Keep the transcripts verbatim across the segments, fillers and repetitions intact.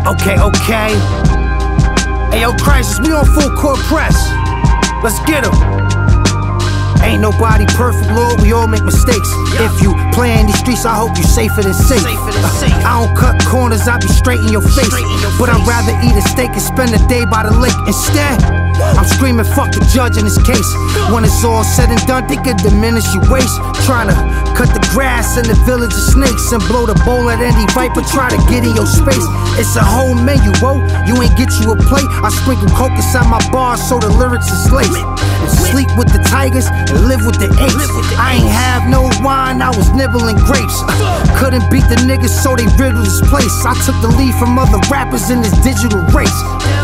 Okay, okay. Hey, yo, Crisis, we on full court press. Let's get 'em. Ain't nobody perfect, Lord, we all make mistakes. Yeah. If you play in these streets, I hope you safer than safe. Safer than safe. Uh, I don't cut corners, I be straight in your face. In your but face. I'd rather eat a steak and spend a day by the lake. Instead, I'm screaming fuck the judge in this case. When it's all said and done, they could diminish your waist. Trying to cut the grass in the village of snakes and blow the bowl at any viper, try to get in your space. It's a whole menu, whoa, you ain't get you a plate. I sprinkle coke inside my bars so the lyrics is laced. And sleep with the tigers and live with the apes. I ain't have no wine, I was nibbling grapes. Couldn't beat the niggas so they riddled this place. I took the lead from other rappers in this digital race.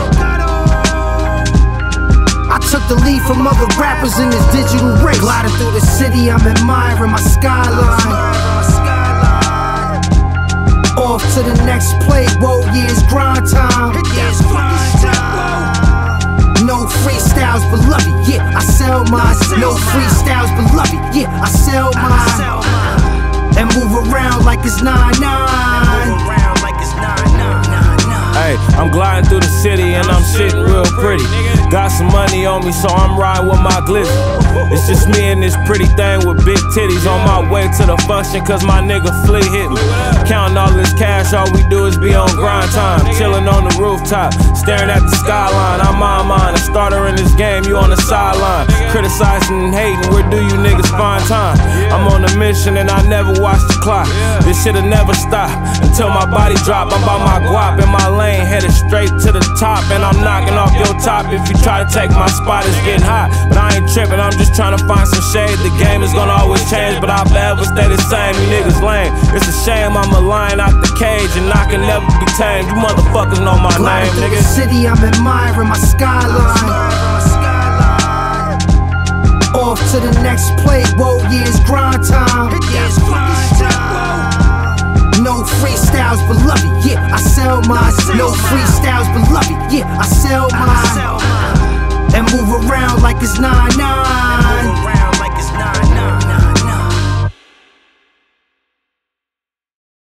I took the lead from other rappers in this digital race. Gliding through the city, I'm admiring my skyline. Off to the next play, whoa, yeah, it's grind time. No freestyles, beloved, yeah, I sell mine. No freestyles, beloved, yeah, I sell mine. And move around like it's nine nine. Hey, I'm gliding through the city and I'm sitting real pretty. Got some money on me, so I'm riding with my glizzy. It's just me and this pretty thing with big titties. On my way to the function, cause my nigga Flea hit me. Counting all this cash, all we do is be on grind time. Chilling on the rooftop, staring at the skyline. I'm on mine, a starter in this game, you on the sideline. Criticizing and hating, where do you niggas find time? I'm on a mission and I never watch the clock. This shit'll never stop until my body drop. I'm by my guap in my lane, headed straight to the top. And I'm knocking off your top. If you try to take my spot, it's getting hot. But I ain't tripping, I'm just trying to find some shade. The game is gonna always change, but I'll forever stay the same. You niggas lame, it's a shame I'm a lion out the cage, and I can never be tamed. You motherfuckers know my name, nigga. The city, I'm admiring my skyline. Off to the next play, whoa, yeah, it's grind time. No freestyles, beloved, yeah, I sell mine. No freestyles, beloved, yeah, I sell mine. And move around like it's nine nine.